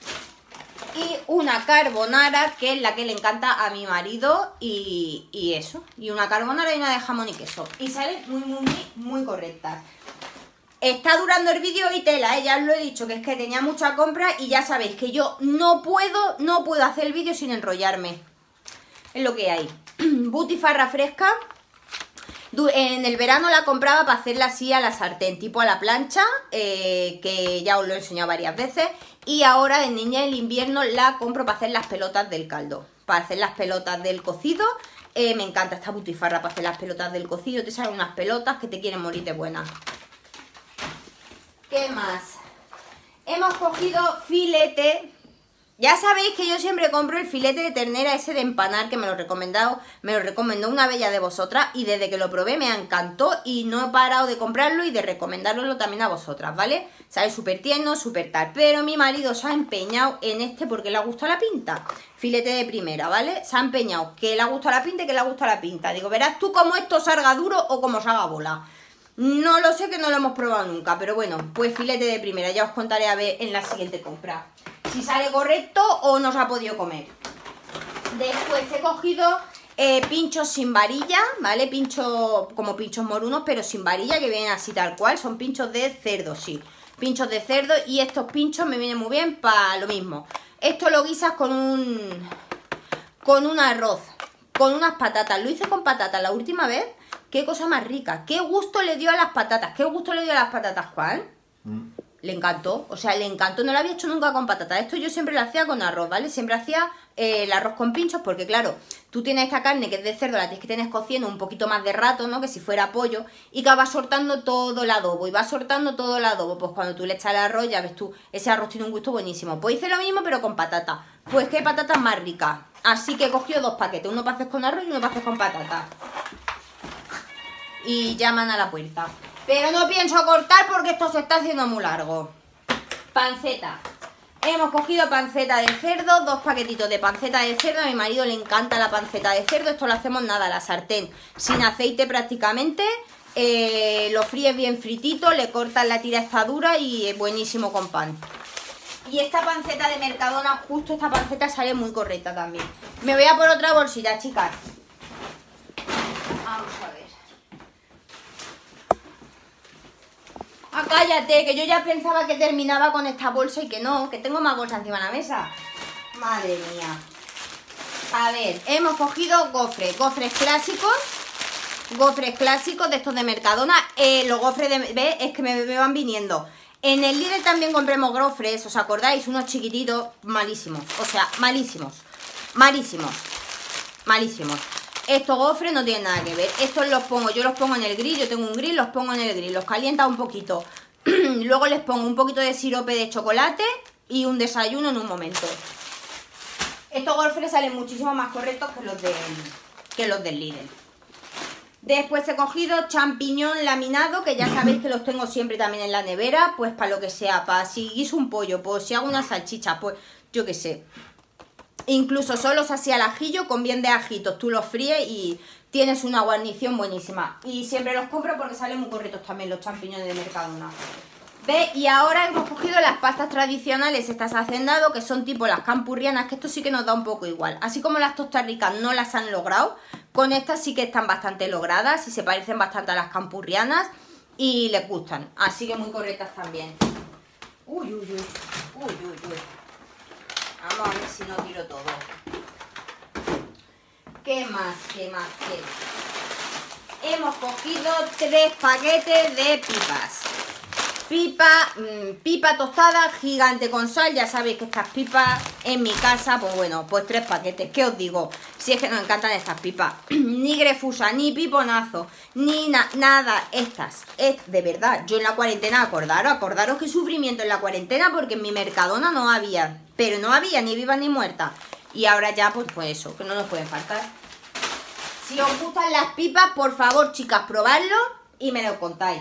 A: Y una carbonara, que es la que le encanta a mi marido. Y, y eso. Y una carbonara y una de jamón y queso. Y salen muy, muy, muy, muy correctas. Está durando el vídeo y tela, ¿eh? Ya os lo he dicho, que es que tenía mucha compra y ya sabéis que yo no puedo, no puedo hacer el vídeo sin enrollarme. Es lo que hay. Butifarra fresca. En el verano la compraba para hacerla así a la sartén, tipo a la plancha, eh, que ya os lo he enseñado varias veces. Y ahora de niña en el invierno la compro para hacer las pelotas del caldo, para hacer las pelotas del cocido. Eh, me encanta esta butifarra para hacer las pelotas del cocido, te salen unas pelotas que te quieren morir de buenas. ¿Qué más? Hemos cogido filete. Ya sabéis que yo siempre compro el filete de ternera ese de empanar, que me lo he recomendado, me lo recomendó una bella de vosotras y desde que lo probé me encantó y no he parado de comprarlo y de recomendároslo también a vosotras, ¿vale? Sabe súper tierno, súper tal, pero mi marido se ha empeñado en este porque le ha gustado la pinta. Filete de primera, ¿vale? Se ha empeñado que le ha gustado la pinta y que le ha gustado la pinta. Digo, verás tú cómo esto salga duro o cómo salga bola. No lo sé, que no lo hemos probado nunca, pero bueno, pues filete de primera, ya os contaré a ver en la siguiente compra si sale correcto o no se ha podido comer. Después he cogido eh, pinchos sin varilla, ¿vale? Pinchos como pinchos morunos, pero sin varilla, que vienen así tal cual, son pinchos de cerdo, sí. Pinchos de cerdo y estos pinchos me vienen muy bien para lo mismo. Esto lo guisas con un, con un arroz, con unas patatas. Lo hice con patatas la última vez. Qué cosa más rica, qué gusto le dio a las patatas, qué gusto le dio a las patatas, Juan. Mm. Le encantó, o sea, le encantó, no lo había hecho nunca con patatas. Esto yo siempre lo hacía con arroz, ¿vale? Siempre hacía eh, el arroz con pinchos porque, claro, tú tienes esta carne que es de cerdo, la tienes que tener cociendo un poquito más de rato, ¿no? Que si fuera pollo, y que va soltando todo el adobo, y va soltando todo el adobo. Pues cuando tú le echas el arroz, ya ves tú, ese arroz tiene un gusto buenísimo. Pues hice lo mismo, pero con patatas. Pues qué patatas más ricas. Así que he cogido dos paquetes, uno para hacer con arroz y uno para hacer con patatas. Y llaman a la puerta. Pero no pienso cortar porque esto se está haciendo muy largo. Panceta. Hemos cogido panceta de cerdo, dos paquetitos de panceta de cerdo. A mi marido le encanta la panceta de cerdo. Esto lo hacemos nada, a la sartén, sin aceite prácticamente. Eh, lo fríes bien fritito, le cortas la tira esta dura y es buenísimo con pan. Y esta panceta de Mercadona, justo esta panceta sale muy correcta también. Me voy a por otra bolsita, chicas. Vamos a ver. Ah, cállate, que yo ya pensaba que terminaba con esta bolsa y que no, que tengo más bolsas encima de la mesa. Madre mía. A ver, hemos cogido gofres, gofres clásicos. gofres clásicos de estos de Mercadona. Eh, los gofres de... ¿Ves? Es que me, me van viniendo. En el Lidl también compremos gofres, ¿os acordáis? Unos chiquititos, malísimos. O sea, malísimos. Malísimos. Malísimos. Estos gofres no tienen nada que ver. Estos los pongo, yo los pongo en el grill. Yo tengo un grill, los pongo en el grill. Los calienta un poquito. Luego les pongo un poquito de sirope de chocolate y un desayuno en un momento. Estos gofres salen muchísimo más correctos que los, de, que los del Lidl. Después he cogido champiñón laminado, que ya sabéis que los tengo siempre también en la nevera. Pues para lo que sea, para si guiso un pollo, pues si hago una salchicha, pues yo qué sé. Incluso solos así al ajillo, con bien de ajitos, tú los fríes y tienes una guarnición buenísima. Y siempre los compro porque salen muy correctos también los champiñones de Mercadona. ¿Ves? Y ahora hemos cogido las pastas tradicionales, estas hacendado, que son tipo las campurrianas, que esto sí que nos da un poco igual. Así como las tostas ricas no las han logrado, con estas sí que están bastante logradas y se parecen bastante a las campurrianas y les gustan. Así que muy correctas también. Uy, uy, uy, uy, uy, uy. Vamos a ver si no tiro todo. ¿Qué más? ¿Qué más? ¿Qué más? Hemos cogido tres paquetes de pipas. Pipa, mmm, pipa tostada gigante con sal. Ya sabéis que estas pipas en mi casa, pues bueno, pues tres paquetes. ¿Qué os digo? Si es que nos encantan estas pipas. Ni grefusa, ni piponazo, ni na nada. Estas, es de verdad. Yo en la cuarentena, acordaros, acordaros que sufrimiento en la cuarentena, porque en mi Mercadona no había. Pero no había ni viva ni muerta. Y ahora ya, pues, pues eso, que no nos pueden faltar. Si os gustan las pipas, por favor, chicas, probadlo y me lo contáis.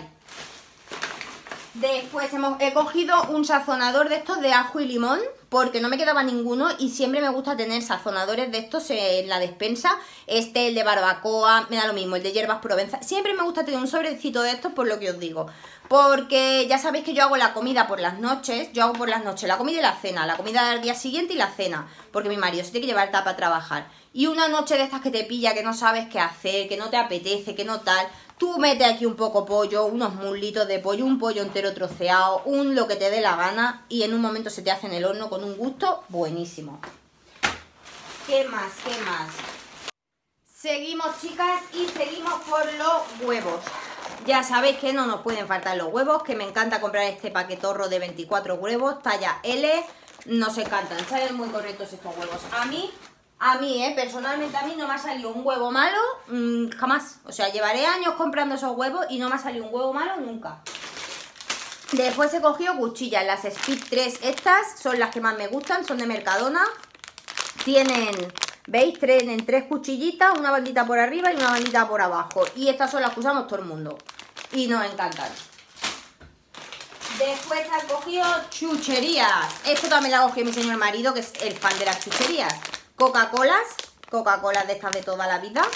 A: Después hemos, he cogido un sazonador de estos de ajo y limón, porque no me quedaba ninguno y siempre me gusta tener sazonadores de estos en la despensa. Este, el de barbacoa, me da lo mismo, el de hierbas Provenza. Siempre me gusta tener un sobrecito de estos, por lo que os digo. Porque ya sabéis que yo hago la comida por las noches, yo hago por las noches la comida y la cena, la comida del día siguiente y la cena, porque mi marido se tiene que llevar tapa a trabajar. Y una noche de estas que te pilla, que no sabes qué hacer, que no te apetece, que no tal... Tú metes aquí un poco pollo, unos muslitos de pollo, un pollo entero troceado, un lo que te dé la gana y en un momento se te hace en el horno con un gusto buenísimo. ¿Qué más? ¿Qué más? Seguimos, chicas, y seguimos por los huevos. Ya sabéis que no nos pueden faltar los huevos, que me encanta comprar este paquetorro de veinticuatro huevos, talla L. Nos encantan, salen muy correctos estos huevos. A mí... A mí, eh, personalmente a mí no me ha salido un huevo malo mmm, jamás. O sea, llevaré años comprando esos huevos y no me ha salido un huevo malo nunca. Después he cogido cuchillas, las Speed tres. Estas son las que más me gustan, son de Mercadona. Tienen, ¿veis? Tienen tres cuchillitas, una bandita por arriba y una bandita por abajo. Y estas son las que usamos todo el mundo. Y nos encantan. Después he cogido chucherías. Esto también lo ha cogido mi señor marido, que es el fan de las chucherías. Coca-Colas, Coca-Colas de estas de toda la vida.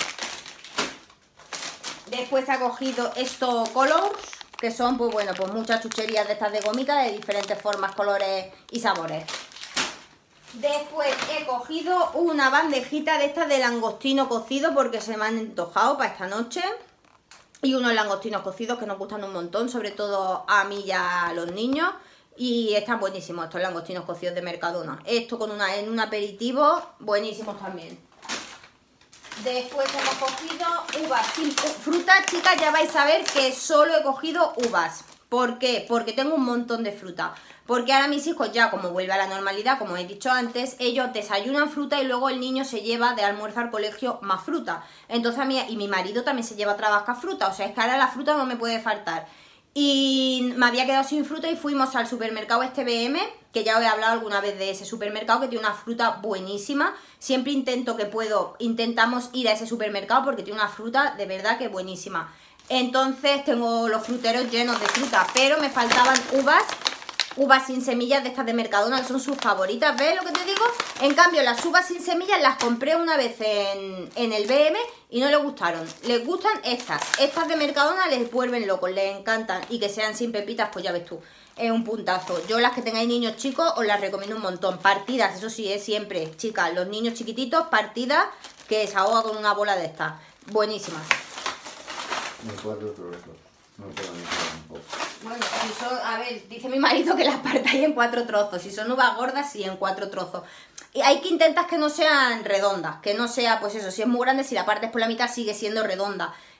A: Después ha cogido estos colors, que son, pues bueno, pues muchas chucherías de estas de gomita de diferentes formas, colores y sabores. Después he cogido una bandejita de estas de langostino cocido porque se me han antojado para esta noche. Y unos langostinos cocidos que nos gustan un montón, sobre todo a mí y a los niños. Y están buenísimos estos langostinos cocidos de Mercadona. Esto con una, en un aperitivo, buenísimos también. Después hemos cogido uvas sin fruta, chicas, ya vais a ver que solo he cogido uvas. ¿Por qué? Porque tengo un montón de fruta. Porque ahora mis hijos ya, como vuelve a la normalidad, como he dicho antes, ellos desayunan fruta y luego el niño se lleva de almuerzo al colegio más fruta. Entonces a mí, y mi marido también se lleva a trabajar fruta, o sea, es que ahora la fruta no me puede faltar. Y me había quedado sin fruta y fuimos al supermercado este B M, que ya os he hablado alguna vez de ese supermercado, que tiene una fruta buenísima. Siempre intento que puedo, intentamos ir a ese supermercado porque tiene una fruta de verdad que buenísima. Entonces tengo los fruteros llenos de fruta, pero me faltaban uvas, uvas sin semillas de estas de Mercadona, que son sus favoritas, ¿ves lo que te digo? En cambio, las uvas sin semillas las compré una vez en, en el B M y no les gustaron. Les gustan estas, estas de Mercadona les vuelven locos, les encantan, y que sean sin pepitas, pues ya ves tú, es un puntazo. Yo las que tengáis niños chicos os las recomiendo un montón. Partidas, eso sí, es siempre, chicas, los niños chiquititos, partidas que se ahoga con una bola de estas, buenísimas.
B: En cuatro trozos, no puedo ni un poco.
A: Bueno, si son, a ver, dice mi marido que las partáis en cuatro trozos. Si son uvas gordas, sí, en cuatro trozos. Y hay que intentar que no sean redondas, que no sea, pues eso, si es muy grande, si la partes por la mitad sigue siendo redonda.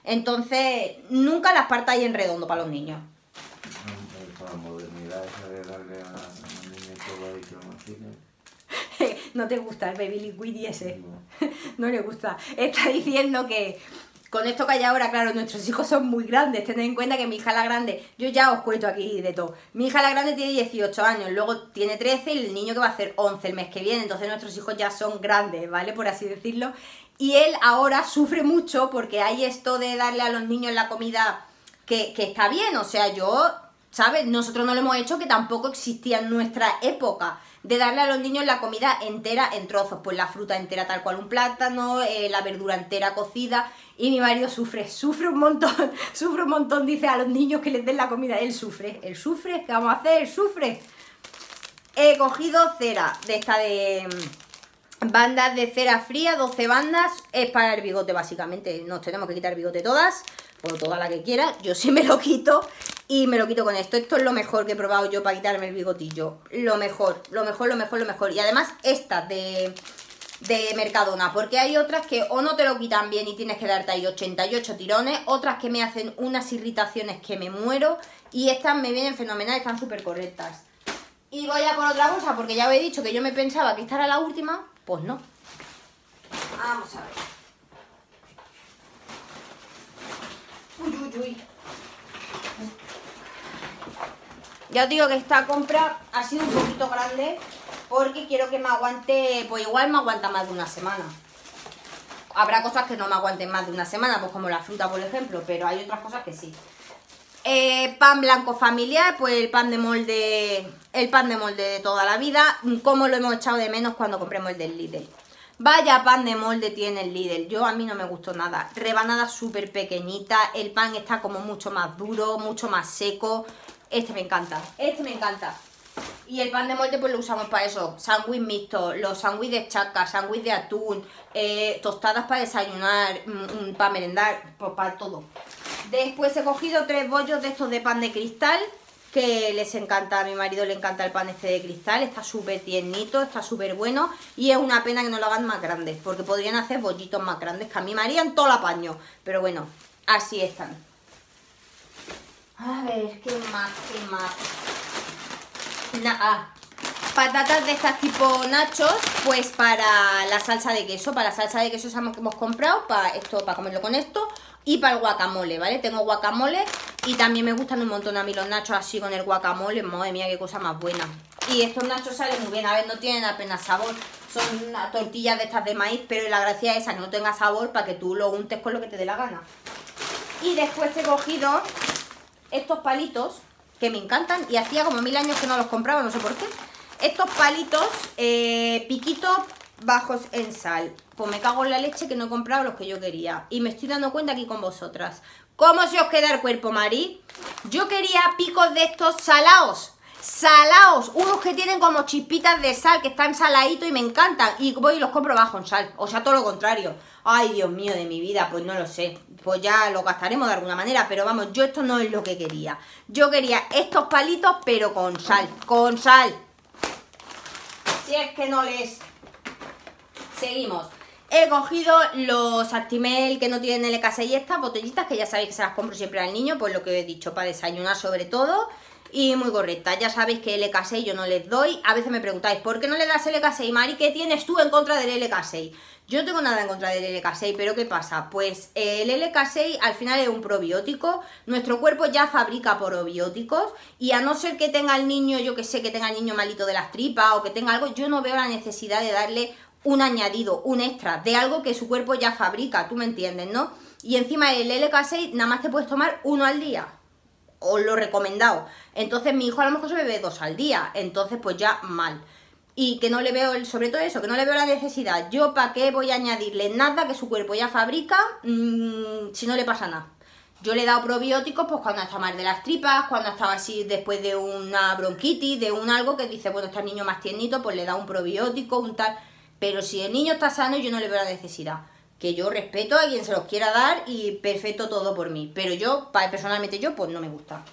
A: Entonces, nunca las partáis en redondo para los niños.
B: Con la modernidad esa de darle a los niños todo ahí que lo mastiquen.
A: No te gusta el baby liquid y ese.
B: No.
A: No le gusta. Está diciendo que con esto que hay ahora, claro, nuestros hijos son muy grandes. Tened en cuenta que mi hija la grande, yo ya os cuento aquí de todo. Mi hija la grande tiene dieciocho años, luego tiene trece y el niño que va a hacer once el mes que viene. Entonces nuestros hijos ya son grandes, ¿vale? Por así decirlo. Y él ahora sufre mucho porque hay esto de darle a los niños la comida que, que está bien. O sea, yo, ¿sabes? Nosotros no lo hemos hecho, que tampoco existía en nuestra época, de darle a los niños la comida entera en trozos, pues la fruta entera tal cual un plátano, eh, la verdura entera cocida, y mi marido sufre, sufre un montón, sufre un montón, dice a los niños que les den la comida, él sufre, él sufre, ¿qué vamos a hacer? Él sufre. He cogido cera, de esta de bandas de cera fría, doce bandas, es para el bigote básicamente, nos tenemos que quitar el bigote todas, o toda la que quiera, yo sí me lo quito. Y me lo quito con esto. Esto es lo mejor que he probado yo para quitarme el bigotillo. Lo mejor, lo mejor, lo mejor, lo mejor. Y además esta de, de Mercadona. Porque hay otras que o no te lo quitan bien y tienes que darte ahí ochenta y ocho tirones. Otras que me hacen unas irritaciones que me muero. Y estas me vienen fenomenal, están súper correctas. Y voy a por otra cosa, porque ya os he dicho que yo me pensaba que esta era la última. Pues no. Vamos a ver. Uy, uy, uy. Ya os digo que esta compra ha sido un poquito grande porque quiero que me aguante, pues igual me aguanta más de una semana. Habrá cosas que no me aguanten más de una semana, pues como la fruta, por ejemplo, pero hay otras cosas que sí. Eh, pan blanco familiar, pues el pan de molde, el pan de molde de toda la vida, como lo hemos echado de menos cuando compremos el del Lidl. Vaya pan de molde tiene el Lidl, yo a mí no me gustó nada. Rebanada súper pequeñita, el pan está como mucho más duro, mucho más seco. Este me encanta, este me encanta. Y el pan de molde pues lo usamos para eso, sándwich mixto, los sándwiches de chaca, sándwich de atún, eh, tostadas para desayunar, mm, para merendar, pues para todo. Después he cogido tres bollos de estos de pan de cristal, que les encanta, a mi marido le encanta el pan este de cristal, está súper tiernito, está súper bueno. Y es una pena que no lo hagan más grandes, porque podrían hacer bollitos más grandes, que a mí me harían todo el apaño. Pero bueno, así están. A ver, ¿qué más? ¿Qué más? Na ah, patatas de estas tipo nachos, pues para la salsa de queso. Para la salsa de queso que hemos comprado, para esto, para comerlo con esto. Y para el guacamole, ¿vale? Tengo guacamole y también me gustan un montón a mí los nachos así con el guacamole. Madre mía, qué cosa más buena. Y estos nachos salen muy bien, a ver, no tienen apenas sabor. Son una tortillas de estas de maíz, pero la gracia es esa, que no tenga sabor para que tú lo untes con lo que te dé la gana. Y después he cogido estos palitos que me encantan y hacía como mil años que no los compraba, no sé por qué. Estos palitos, eh, piquitos bajos en sal. Pues me cago en la leche que no he comprado los que yo quería. Y me estoy dando cuenta aquí con vosotras. ¿Cómo se os queda el cuerpo, Mari? Yo quería picos de estos salaos. Salaos. Unos que tienen como chispitas de sal, que están saladitos y me encantan. Y voy y los compro bajo en sal. O sea, todo lo contrario. Ay, Dios mío de mi vida, pues no lo sé. Pues ya lo gastaremos de alguna manera. Pero vamos, yo esto no es lo que quería. Yo quería estos palitos, pero con sal. Con sal. Si es que no les... Seguimos. He cogido los Actimel que no tienen L K seis y estas botellitas, que ya sabéis que se las compro siempre al niño, pues lo que he dicho, para desayunar sobre todo. Y muy correcta, ya sabéis que L K seis yo no les doy. A veces me preguntáis, ¿por qué no le das L K seis, Mari? ¿Qué tienes tú en contra del L K seis? Yo no tengo nada en contra del L K seis, pero ¿qué pasa? Pues el L K seis al final es un probiótico. Nuestro cuerpo ya fabrica probióticos y a no ser que tenga el niño, yo que sé, que tenga el niño malito de las tripas o que tenga algo, yo no veo la necesidad de darle un añadido, un extra, de algo que su cuerpo ya fabrica, tú me entiendes, ¿no? Y encima el L K seis nada más te puedes tomar uno al día, o lo recomendado. Entonces mi hijo a lo mejor se bebe dos al día, entonces pues ya mal. Y que no le veo, el, sobre todo eso, que no le veo la necesidad. Yo para qué voy a añadirle nada que su cuerpo ya fabrica, mmm, si no le pasa nada. Yo le he dado probióticos pues cuando está mal de las tripas, cuando estaba así después de una bronquitis, de un algo que dice, bueno, está el niño más tiernito, pues le da un probiótico, un tal... Pero si el niño está sano, yo no le veo la necesidad. Que yo respeto a quien se los quiera dar y perfecto todo por mí. Pero yo, personalmente yo, pues no me gusta.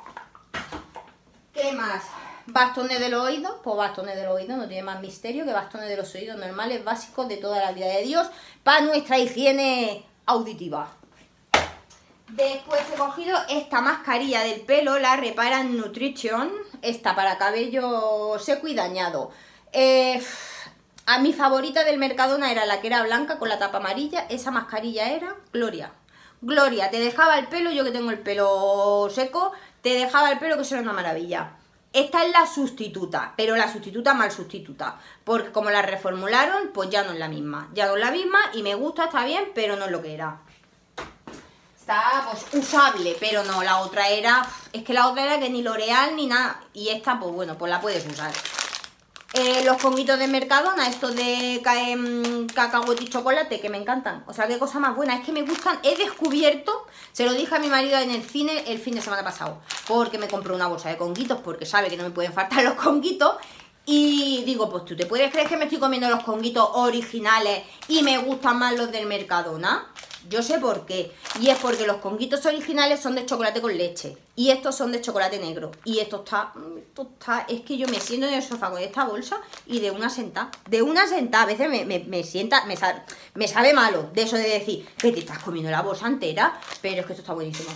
A: ¿Qué más? Bastones de los oídos. Pues bastones de los oídos no tiene más misterio que bastones de los oídos normales, básicos de toda la vida de Dios, para nuestra higiene auditiva. Después he cogido esta mascarilla del pelo, la Reparan Nutrition, esta para cabello seco y dañado. Eh, a mi favorita del Mercadona era la que era blanca con la tapa amarilla, esa mascarilla era Gloria. Gloria, te dejaba el pelo, yo que tengo el pelo seco, te dejaba el pelo que eso era una maravilla. Esta es la sustituta, pero la sustituta mal sustituta, porque como la reformularon, pues ya no es la misma. Ya no es la misma y me gusta, está bien, pero no es lo que era. Está pues usable, pero no, la otra era, es que la otra era que ni L'Oreal ni nada, y esta pues bueno, pues la puedes usar. Eh, los conguitos de Mercadona, estos de eh, cacahuete y chocolate, que me encantan, o sea, qué cosa más buena, es que me gustan. He descubierto, se lo dije a mi marido en el cine el fin de semana pasado, porque me compró una bolsa de conguitos, porque sabe que no me pueden faltar los conguitos. Y digo, pues tú te puedes creer que me estoy comiendo los conguitos originales y me gustan más los del Mercadona. Yo sé por qué. Y es porque los conguitos originales son de chocolate con leche. Y estos son de chocolate negro. Y esto está, esto está... Es que yo me siento en el sofá con esta bolsa y de una sentada. De una sentada. A veces me, me, me sienta... Me sabe, me sabe malo de eso de decir que te estás comiendo la bolsa entera. Pero es que esto está buenísimo.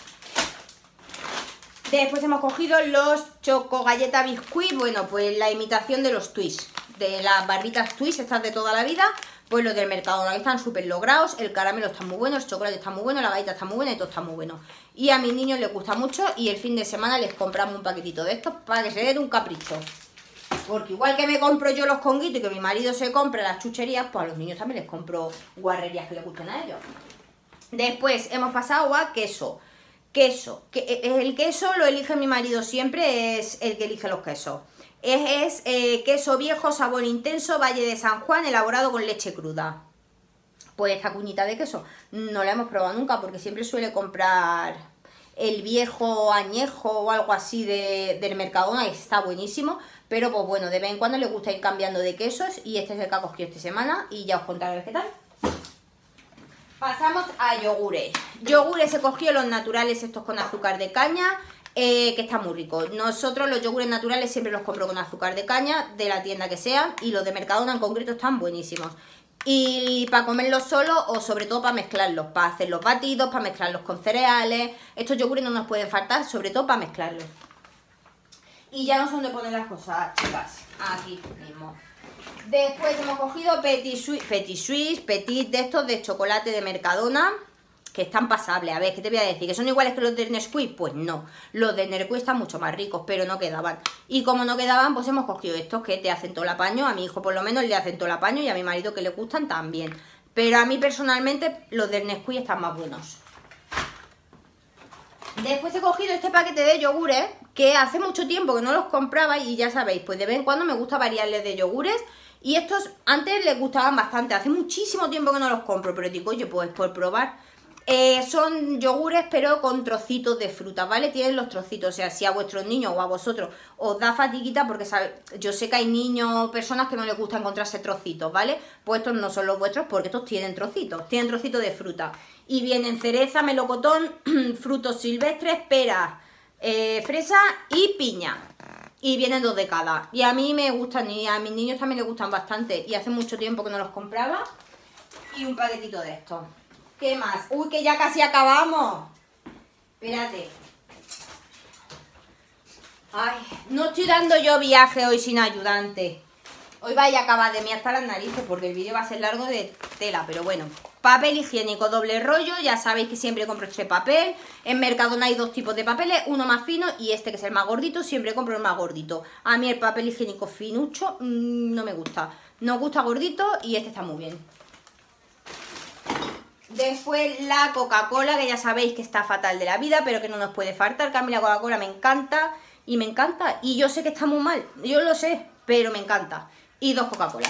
A: Después hemos cogido los Choco Galleta Biscuit. Bueno, pues la imitación de los Twix. De las barritas Twix, estas de toda la vida. Pues los del Mercadona, que están súper logrados. El caramelo está muy bueno, el chocolate está muy bueno, la galleta está muy buena y todo está muy bueno. Y a mis niños les gusta mucho y el fin de semana les compramos un paquetito de estos para que se den un capricho. Porque igual que me compro yo los conguitos y que mi marido se compra las chucherías, pues a los niños también les compro guarrerías que les gusten a ellos. Después hemos pasado a queso. Queso. Que el queso lo elige mi marido siempre, es el que elige los quesos. Es, es eh, queso viejo, sabor intenso, Valle de San Juan, elaborado con leche cruda. Pues esta cuñita de queso no la hemos probado nunca porque siempre suele comprar el viejo añejo o algo así de, del Mercadona y está buenísimo. Pero pues bueno, de vez en cuando le gusta ir cambiando de quesos y este es el que ha cogido esta semana y ya os contaré qué tal. Pasamos a yogures. Yogures he cogido los naturales estos con azúcar de caña. Eh, que está muy rico. Nosotros los yogures naturales siempre los compro con azúcar de caña, de la tienda que sea, y los de Mercadona en concreto están buenísimos. Y para comerlos solos o sobre todo para mezclarlos, para hacer los batidos, para mezclarlos con cereales. Estos yogures no nos pueden faltar, sobre todo para mezclarlos. Y ya no sé dónde poner las cosas, chicas. Aquí mismo. Después hemos cogido Petit Suisse, Petit Suisse, Petit de estos de chocolate de Mercadona, que están pasables. A ver, ¿qué te voy a decir? ¿Que son iguales que los de Nesquik? Pues no. Los de Nesquik están mucho más ricos, pero no quedaban. Y como no quedaban, pues hemos cogido estos que te hacen todo el apaño. A mi hijo por lo menos le hacen todo el apaño y a mi marido que le gustan también. Pero a mí personalmente los del Nesquik están más buenos. Después he cogido este paquete de yogures, que hace mucho tiempo que no los compraba y ya sabéis, pues de vez en cuando me gusta variarles de yogures. Y estos antes les gustaban bastante, hace muchísimo tiempo que no los compro, pero digo, oye, pues por probar. Eh, son yogures pero con trocitos de fruta, ¿vale? Tienen los trocitos, o sea, si a vuestros niños o a vosotros os da fatiguita, porque ¿sabe? Yo sé que hay niños, personas que no les gusta encontrarse trocitos, ¿vale? Pues estos no son los vuestros porque estos tienen trocitos, tienen trocitos de fruta. Y vienen cereza, melocotón, frutos silvestres, peras, eh, fresa y piña. Y vienen dos de cada. Y a mí me gustan y a mis niños también les gustan bastante. Y hace mucho tiempo que no los compraba. Y un paquetito de estos. ¿Qué más? Uy, que ya casi acabamos. Espérate. Ay, no estoy dando yo viaje hoy sin ayudante. Hoy vaya a acabar de mí hasta las narices porque el vídeo va a ser largo de tela, pero bueno. Papel higiénico doble rollo, ya sabéis que siempre compro este papel. En Mercadona hay dos tipos de papeles, uno más fino y este que es el más gordito, siempre compro el más gordito. A mí el papel higiénico finucho mmm, no me gusta. Nos gusta gordito y este está muy bien. Después la Coca-Cola, que ya sabéis que está fatal de la vida, pero que no nos puede faltar, que a mí la Coca-Cola me encanta, y me encanta, y yo sé que está muy mal, yo lo sé, pero me encanta. Y dos Coca-Colas.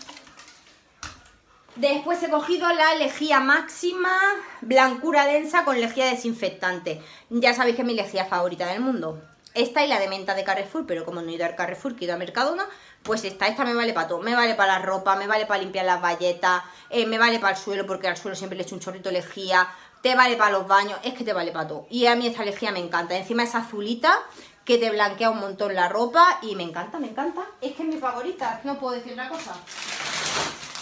A: Después he cogido la lejía máxima, blancura densa con lejía desinfectante. Ya sabéis que es mi lejía favorita del mundo. Esta y la de menta de Carrefour, pero como no he ido al Carrefour, que he ido a Mercadona, pues esta, esta me vale para todo. Me vale para la ropa, me vale para limpiar las bayetas, eh, me vale para el suelo, porque al suelo siempre le echo un chorrito de lejía, te vale para los baños, es que te vale para todo. Y a mí esta lejía me encanta. Encima es azulita, que te blanquea un montón la ropa y me encanta, me encanta. Es que es mi favorita, no puedo decir otra cosa.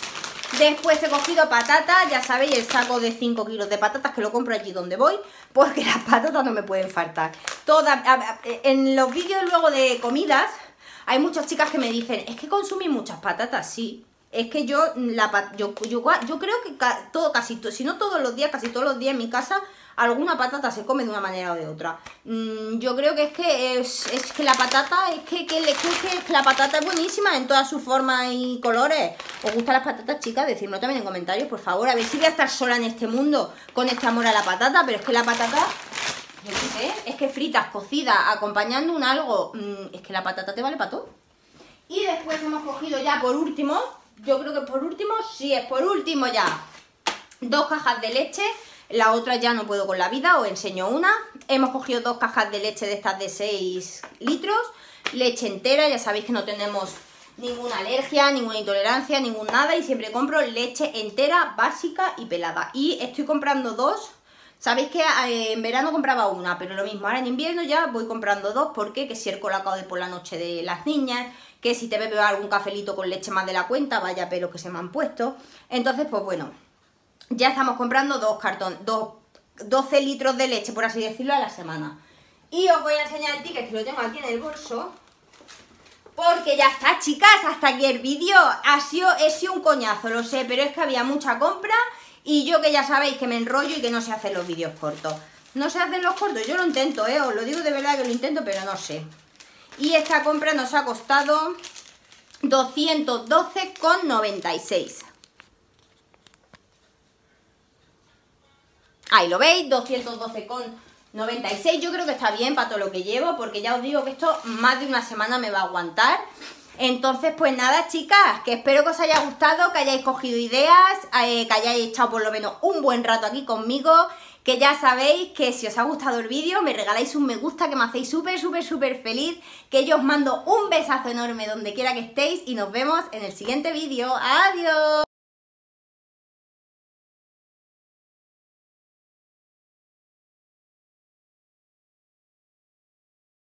A: Después he cogido patatas, ya sabéis, el saco de cinco kilos de patatas que lo compro allí donde voy, porque las patatas no me pueden faltar. Todas, en los vídeos luego de comidas, hay muchas chicas que me dicen, es que consumí muchas patatas, sí. Es que yo, la, yo, yo, yo creo que ca, todo, casi, si no todos los días, casi todos los días en mi casa, alguna patata se come de una manera o de otra. Mm, yo creo que es que es, es que la patata, es que, que, que, que, que la patata es buenísima en todas sus formas y colores. ¿Os gustan las patatas, chicas? Decídmelo también en comentarios, por favor. A ver si voy a estar sola en este mundo con este amor a la patata, pero es que la patata, yo qué sé, es que fritas, cocidas, acompañando un algo, mmm, es que la patata te vale para todo. Y después hemos cogido ya por último, yo creo que por último, sí es por último ya, dos cajas de leche. La otra ya no puedo con la vida, os enseño una. Hemos cogido dos cajas de leche de estas de seis litros. Leche entera, ya sabéis que no tenemos ninguna alergia, ninguna intolerancia, ningún nada. Y siempre compro leche entera, básica y pelada. Y estoy comprando dos. Sabéis que eh, en verano compraba una, pero lo mismo. Ahora en invierno ya voy comprando dos. Porque que si el colacao de por la noche de las niñas, que si te bebes algún cafelito con leche más de la cuenta, vaya pelos que se me han puesto. Entonces, pues bueno, ya estamos comprando dos cartones, dos, doce litros de leche, por así decirlo, a la semana. Y os voy a enseñar el ticket, que lo tengo aquí en el bolso. Porque ya está, chicas, hasta aquí el vídeo. Ha sido, ha sido un coñazo, lo sé, pero es que había mucha compra. Y yo que ya sabéis que me enrollo y que no sé hacer los vídeos cortos. No sé hacer los cortos, yo lo intento, eh, os lo digo de verdad que lo intento, pero no sé. Y esta compra nos ha costado doscientos doce con noventa y seis. Ahí lo veis, doscientos doce con noventa y seis. Yo creo que está bien para todo lo que llevo, porque ya os digo que esto más de una semana me va a aguantar. Entonces, pues nada, chicas, que espero que os haya gustado, que hayáis cogido ideas, eh, que hayáis echado por lo menos un buen rato aquí conmigo. Que ya sabéis que si os ha gustado el vídeo, me regaláis un me gusta, que me hacéis súper, súper, súper feliz. Que yo os mando un besazo enorme donde quiera que estéis y nos vemos en el siguiente vídeo. ¡Adiós!